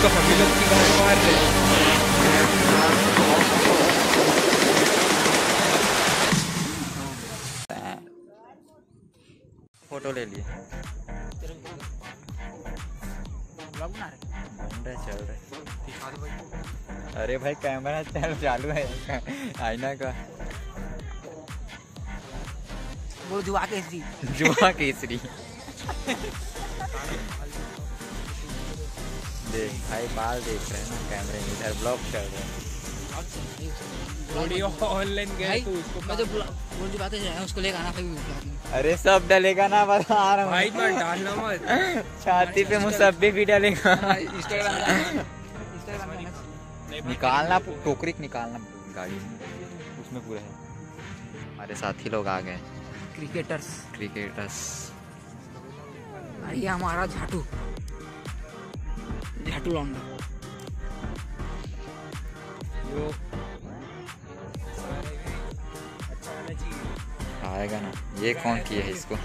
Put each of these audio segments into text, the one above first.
तो हम ही लोग की गांड मार रहे हैं। फोटो ले लिए, चल रहे। अरे भाई कैमरा चालू है आईना का। वो जुआ केसरी जुआ केसरी देख भाई बाल देख रहे हैं ना कैमरे में, इधर ब्लॉग चल रहे हैं। वीडियो ऑनलाइन गए तो उसको मैं जो वो जो बातें हैं उसको लेकर आना कभी। अरे सब डलेगा ना, बता आ रहा हूँ भाई मत डालना मत। छाती पे मुसब्बी भी डलेगा। इंस्टाग्राम निकालना टोकरी निकालना गाड़ी में, उसमें पूरा है। हमारे साथी लोग आ गए क्रिकेटर्स। ये हमारा झाटू लौंडा। आएगा ना, ये कौन किया है इसको?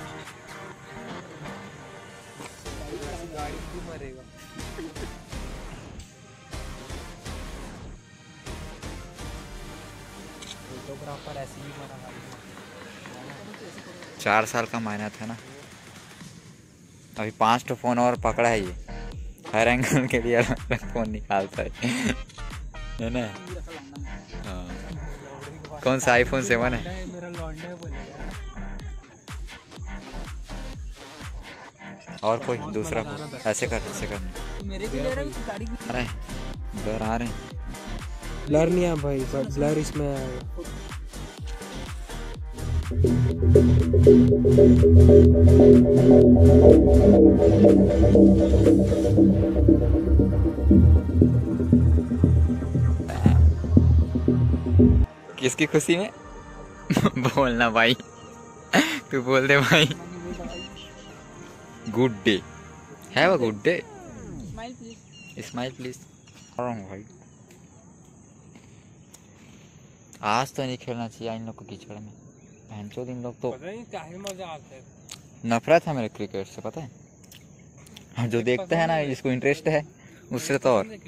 फोटोग्राफर ऐसे ही मना 4 साल का मायना था ना। अभी 5 फोन और पकड़ा है, ये हर एंगल के लिए अलग फोन निकालता है ना। हाँ। कौन सा iPhone 7 है? मेरा लौंडा बोलेगा। और कोई दूसरा ऐसे कर मेरे भी ले रहे हो गाड़ी की। अरे ब्लर आ रहे हैं। ब्लर नहीं है भाई, ब्लर इसमें आएगा। किसकी खुशी में? बोलना भाई, तू बोल दे भाई। Good day, have a good day, smile please. भाई आज तो नहीं खेलना चाहिए इन लोग को कीचड़ में। भैंचोद इन लोग तो पता नहीं काहे मजा आता है। नफरत है मेरे क्रिकेट से, पता है। जो देखता है ना, जिसको इंटरेस्ट है उससे तो और।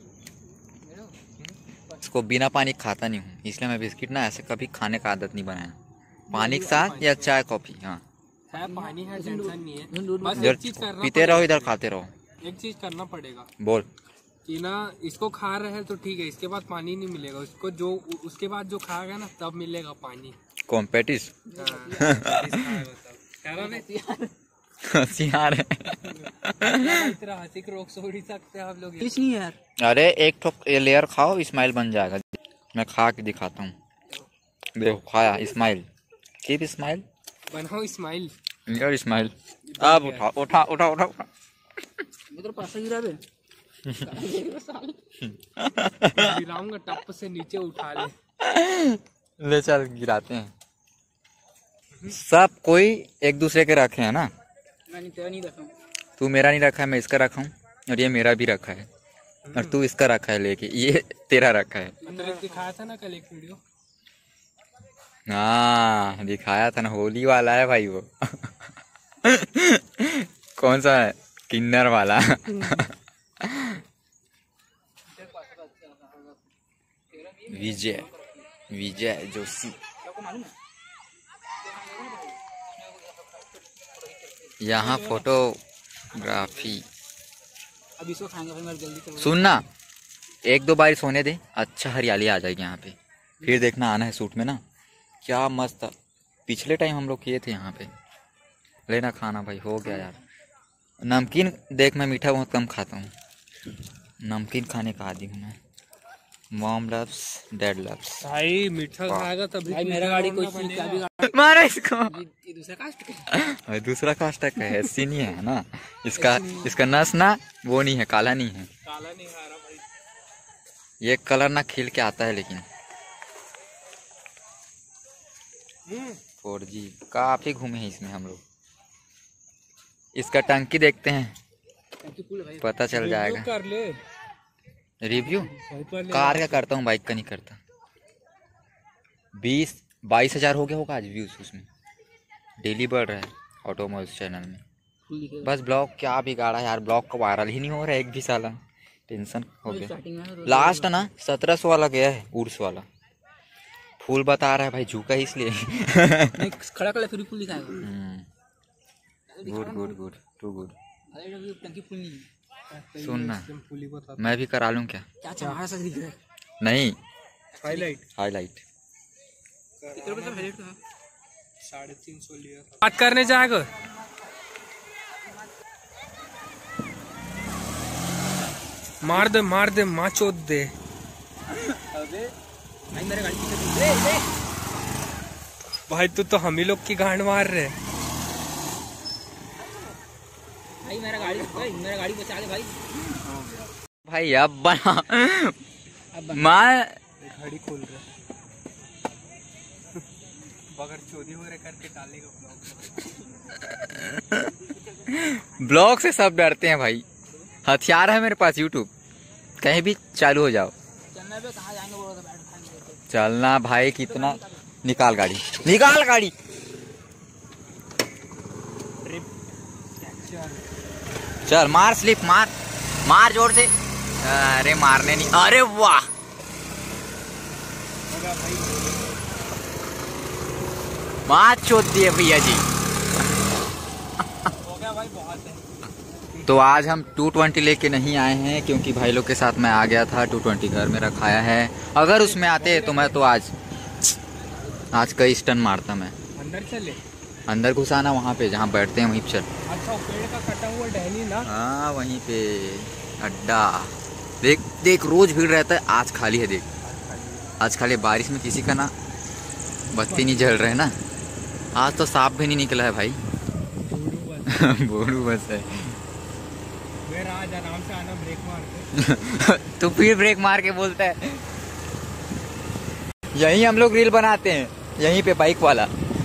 इसको बिना पानी खाता नहीं हूँ, इसलिए मैं बिस्किट ना ऐसे कभी खाने का आदत नहीं बनाया। पानी के साथ या चाय कॉफी। हाँ पानी है, टेंशन नहीं है। बस इधर एक चीज करना पीते रहो, इधर खाते रहो। एक चीज करना पड़ेगा बोल कि ना, इसको खा रहे हैं तो ठीक है, इसके बाद पानी नहीं मिलेगा उसको। जो उसके बाद जो खाएगा ना तब मिलेगा पानी। कॉम्पेटिस होशियार है। इतना हंसी को रोक सो नहीं सकते आप लोग। कुछ नहीं यार। अरे एक ठोक लेयर खाओ, स्माइल बन जाएगा। मैं खा के दिखाता हूँ, देखो खाया स्माइल। कीप स्माइल, बनाओ स्माइल। यार स्माइल। अब उठा उठा उठा उठा उठा। इधर पास गिरा बे। गिराऊंगा, टप से नीचे उठा ले। ले चल गिराते हैं। सब कोई एक दूसरे के रखे हैं ना। मैंने तेरा नहीं रखा हूँ। तू मेरा नहीं रखा है, मैं इसका रखा हूँ, और ये मेरा भी रखा है, और तू इसका रखा है लेके, ये तेरा रखा है। दिखाया था ना कल एक वीडियो। हाँ दिखाया था ना, होली वाला है भाई वो। कौन सा है? किन्नर वाला। विजय विजय जोशी। यहाँ फोटोग्राफी। अब इसको खाएंगे भाई, मेरे जल्दी करो। सुनना, 1-2 बारिश होने दे, अच्छा हरियाली आ जाएगी यहाँ पे, फिर देखना आना है शूट में ना। क्या मस्त पिछले टाइम हम लोग किए थे यहाँ पे। लेना खाना भाई, हो गया यार। नमकीन देख, मैं मीठा बहुत कम खाता हूँ, नमकीन खाने का आदी हूँ मैं। Mom loves dad loves. भाई मीठा खाएगा तभी भाई मेरा गाड़ी कोई चीज का भी मारा इसको। ये दूसरा कास्ट का भाई दूसरा कास्ट का है, ऐसी नहीं है ना। इसका नस ना वो नहीं है, काला नहीं है। काला नहीं खा रहा भाई। ये कलर ना खिल के आता है, लेकिन 4G काफी घूमे हैं इसमें हम लोग। इसका टंकी देखते हैं, पता चल जाएगा। कर ले रिव्यू कार का करता हूँ, बाइक का नहीं करता। 20-22 हज़ार हो गया होगा आज व्यूज उसमें, डेली बढ़ रहा है ऑटोमोबाइल्स चैनल में। बस ब्लॉग क्या बिगाड़ा यार, ब्लॉग का वायरल ही नहीं हो रहा है एक भी साला। टेंशन हो गया। स्टार्टिंग में लास्ट ना 1700 वाला गया है, उर्स वाला। फूल बता रहा है भाई, झुका है इसलिए। नहीं खड़ा कर ले फिर भी फुल दिखाएगा। Good good good too good. अरे अभी टंकी फुल नहीं है। सुन ना, मैं भी करा लूँ क्या? क्या हमारा सा दिख रहा है। नहीं, हाईलाइट कितने रुपए का हाईलाइट का? 350 लिया था। बात करने जाएगा। मार दे माँ चोद दे। अबे भाई मेरे गाड़ी पीछे ले। भाई तू तो हम ही लोग की गांड मार रहे। भाई मेरा गाड़ी बचा ले भाई। भाई अब बना अब माँ घड़ी खोल रहे बगैर चोरी हो रहे करके डालेगा ब्लॉग से सब डरते हैं भाई। हथियार है मेरे पास, यूट्यूब कहीं भी चालू हो जाओ। चलना पे कहाँ जाएंगे बोलो तो बैठ खाएंगे। चलना भाई, कितना निकाल गाड़ी, निकाल गाड़ी। चल मार स्लिप, मार जोर से। अरे मारने नहीं, अरे वाह। मार चोट दिए भैया जी। हो गया भाई, बहुत है। तो आज हम 220 लेके नहीं आए हैं, क्योंकि भाई लोग के साथ मैं आ गया था। 220 घर में रखाया है। अगर उसमें आते तो मैं तो आज कई स्टन मारता मैं। अंदर चले, अंदर घुसाना, वहाँ पे जहाँ बैठते हैं वहीं पे चल। अच्छा वो पेड़ का कटा हुआ टहनी ना। हाँ वहीं पे अड्डा। देख देख, रोज भीड़ रहता है, आज खाली है। देख आज खाली, बारिश में किसी का ना बत्ती नहीं जल रहे ना। आज तो सांप भी नहीं निकला है भाई। बोलू बस है। मेरा आज आराम से आना, ब्रेक मार के। तो फिर ब्रेक मार के बोलता है। यहीं हम लोग रील बनाते हैं, यहीं पे बाइक वाला।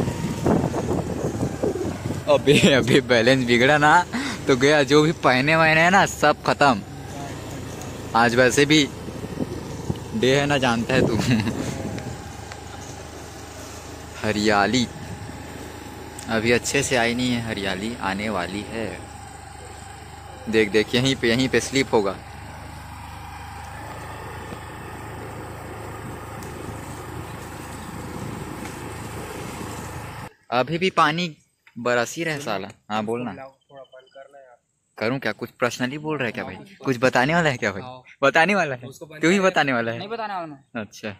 अभी बैलेंस बिगड़ा ना तो गया, जो भी पहने वहने है ना सब खत्म। आज वैसे भी डे है ना, जानता है तू। हरियाली अभी अच्छे से आई नहीं है, हरियाली आने वाली है। देख देख, यहीं पे स्लिप होगा। अभी भी पानी बरस ही रहा है साला। हाँ बोलना। थोड़ा बंद करना यार। करूं क्या? कुछ पर्सनली बोल रहा है क्या भाई? कुछ बताने वाला है क्या भाई? बताने वाला है? उसको बंद तू ही करना है। बताने वाला है? नहीं बताने वाला मैं। अच्छा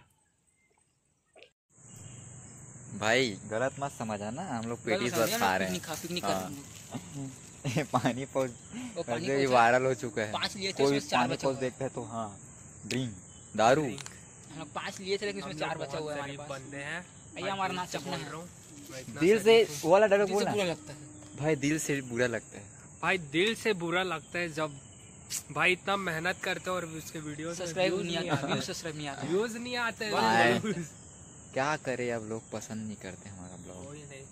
भाई, गलत मत समझा ना, हम लोग पेटीज बस खा रहे पिकनिक हाँ। हैं। पानी पोस्ट वो पानी वैसे भी पोस्ट वायरल हो चुका है। 5 लिए थे, कोई उसमें 4 पानी बचा पोस्ट हुआ है। देखता है तो हाँ, ड्रिंक दारू। हम लोग 5 लिए थे लेकिन उसमें 4 बचा हुआ है हमारे पास। बंदे हैं। ये हमारा नाच चपना है। दिल से वो वाला डायलॉग दिल से बोलना बुरा लगता है। भाई, दिल से बुरा लगता है। भाई दिल से बुरा लगता है जब भाई इतना मेहनत करते हैं और उसके वीडियो सब्सक्राइब नहीं आता, व्यूज सब्सक्राइब नहीं आता। व्यूज नहीं आते आए। views। क्या करे, अब लोग पसंद नहीं करते हमारा ब्लॉग। कोई नहीं।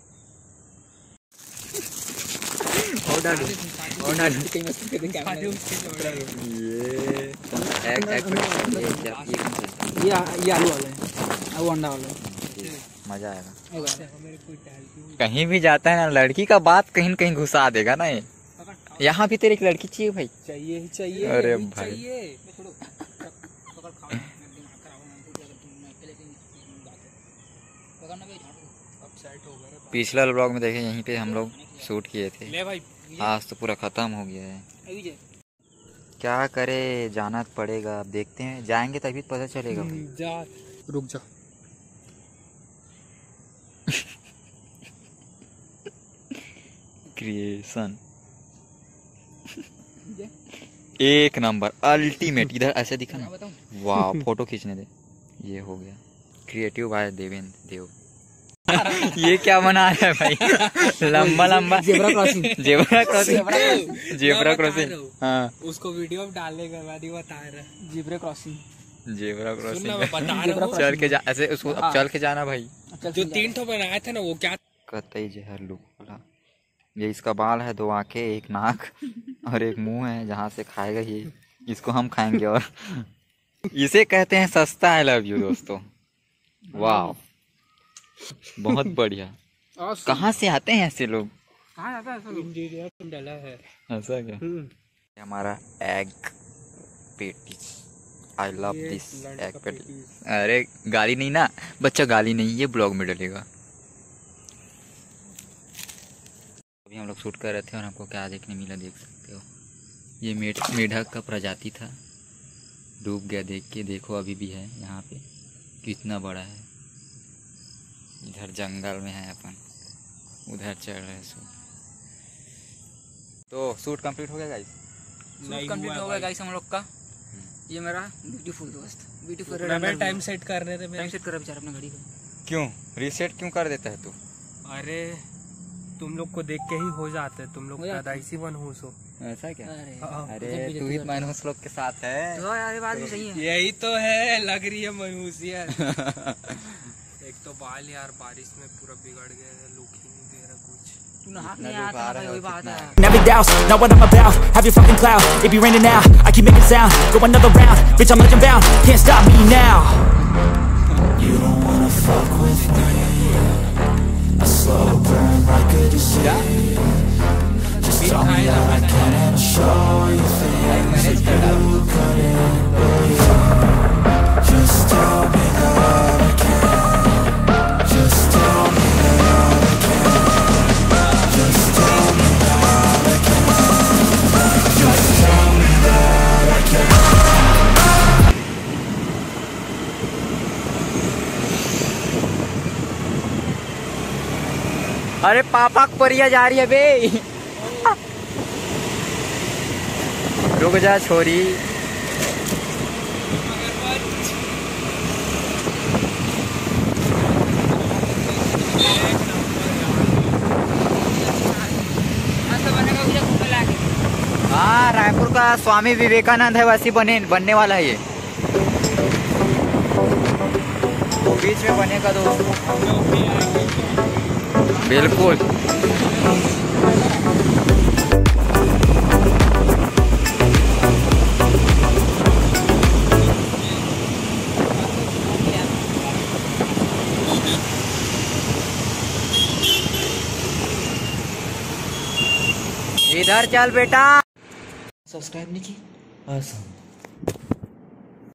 कहीं मस्ती कर देंगे सारे कैमरे में। उसके जोड़े हैं। ये आलू वाला है, वो अंडा वाला है। मजा आएगा। मेरे कोई टहलती कहीं भी जाता है ना, लड़की का बात कहीं न कहीं घुसा देगा ना ये। यहाँ भी तेरे एक लड़की चाहिए भाई। चाहिए ही चाहिए। अरे यही भाई। चाहिए। छोड़ो पकड़ खाओ, मैं दिमाग खराब हो गया तुम पहले से पकड़ना भी झाड़ू। अपसेट हो गए रे। पिछला ब्लॉग में देखे, यहीं पे हम लोग शूट किए थे। ले भाई। आज तो पूरा खत्म हो गया है। अभी जे क्या करे, जाना तो पड़ेगा। अब देखते हैं, जाएंगे तभी पता चलेगा भाई। जा, रुक जा। क्रिएशन एक नंबर, अल्टीमेट। इधर ऐसे दिखा ना, बताऊं वाह। फोटो खींचने दे। ये हो गया क्रिएटिव भाई देवेंद्र देव। ये क्या बना रहा है भाई? लंबा लंबा zebra crossing. Zebra crossing, zebra crossing. हाँ, उसको वीडियो में डालने के बाद ही बता रहा। Zebra crossing. जेब्रा सुनना मैं क्रॉसिंग। बता रहा हूँ। चल के जा ऐसे, उसको अब चल के जाना भाई। जो 3 ठो बनाया था ना, वो क्या कतई जहर लुक वाला। ये इसका बाल है, 2 आंखें, 1 नाक और 1 मुंह है जहाँ से खाएगा ये। इसको हम खाएंगे। और इसे कहते हैं सस्ता। आई लव यू दोस्तों। वाह, बहुत बढ़िया। कहाँ से आते हैं ऐसे लोग? कहाँ जाता है सब? इंटीरियर डाला है। ऐसा क्या? हमारा एग पेटीज, आई लव ये दिस लंच एग का पेटीज। पेटीज। अरे गाली नहीं ना बच्चा, गाली नहीं, ये ब्लॉग में डलेगा। अभी हम लोग शूट कर रहे थे और हमको क्या देखने मिला देख सकते हो। ये मेढक का प्रजाति था, डूब गया देख के। देखो अभी भी है यहाँ पे, कितना बड़ा है। इधर जंगल में है अपन, उधर चढ़ रहे हैं शूट। तो शूट कंप्लीट हो गया गाइस? शूट कंप्लीट हो गया गाइस हम लोग का। ये मेरा ब्यूटीफुल दोस्त, ब्यूटीफुल मैं टाइम सेट कर रहे थे टाइम सेट कर बेचारा अपना घड़ी का। क्यों रीसेट क्यों कर देता है तू? अरे तुम लोग को देख के ही हो जाते है, तुम लोग हो जाते पैदा इसी मनहूस हो। ऐसा क्या? हाँ। अरे तू ही मनहूस लोग के साथ है। तो यार ये बात भी सही है। यही तो है, लग रही है मनहूसियत। एक तो बाल यार बारिश में पूरा बिगड़ गया है, लुक ही नहीं दे रहा कुछ। तू नहा नहीं आता भाई, वही बात है। Never doubt, not what I'm about. Have your fucking clout. It be raining now. I keep making sound. Go another round. Bitch, I'm legend bound. Can't stop me now. You don't wanna fuck with me. A slow burn like a disease. Just tell me that I can and I'll show you things that you couldn't believe. Just tell me that I can. Just tell me that I can. Just tell me that I can. Just tell me that I can. अरे पापा परिया जा रही है बे। रुक जा छोरी। हाँ रायपुर का स्वामी विवेकानंद है वैसी बनने वाला है ये, बीच में बनेगा दोस्तों। बिल्कुल। इधर चल बेटा। सब्सक्राइब नहीं की?